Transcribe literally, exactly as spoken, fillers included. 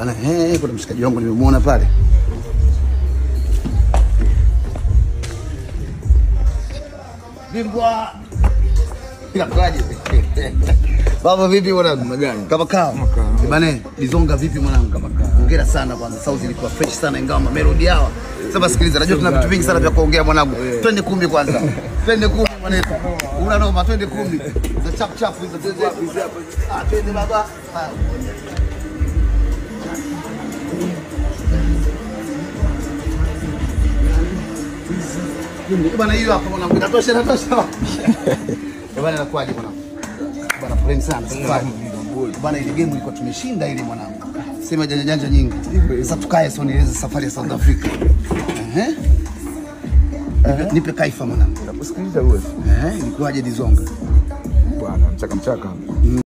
Bana eh, kuna mshikaji wangu nimemuona pale. Bingwa. Inakuaje? Baba vipi mwanangu? Gani? Kama kawa. Bana Dizonga vipi mwanangu? Kama kawa. Hongera sana kwanza. Sauti ilikuwa fresh sana ingawa melody hawa. Sasa sikiliza, najua tuna vitu vingi sana vya kuongea mwanangu. Twende kumi kwanza. Twende kumi mwanangu. Una noma, twende kumi. Za chap chap hizo twende. Ah, twende baba. Bana hiyo hapo mwanangu. Inatosha, inatosha. Bana inakuaje mwanangu? Bana friend sana. Bana ile game ilikuwa tumeshinda ile mwanangu. Sema janja janja nyingi. Sasa tukae sio nieleze safari ya South Africa. Eh? Nipe kaifa mwanangu. Nakusikiliza wewe. Eh, ilikuwaje Dizonga? Bwana mchaka mchaka.